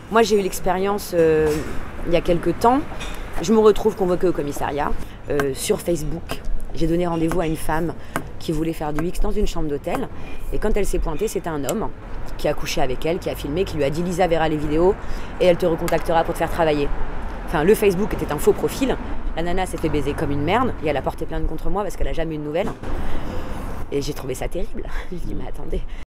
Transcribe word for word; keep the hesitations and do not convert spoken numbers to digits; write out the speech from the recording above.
Moi, j'ai eu l'expérience euh, il y a quelques temps. Je me retrouve convoquée au commissariat euh, sur Facebook. J'ai donné rendez-vous à une femme qui voulait faire du X dans une chambre d'hôtel. Et quand elle s'est pointée, c'était un homme qui a couché avec elle, qui a filmé, qui lui a dit « Lisa verra les vidéos et elle te recontactera pour te faire travailler ». Enfin, le Facebook était un faux profil. La nana s'est fait baiser comme une merde et elle a porté plainte contre moi parce qu'elle n'a jamais eu de nouvelles. Et j'ai trouvé ça terrible. Je me dis, mais attendez,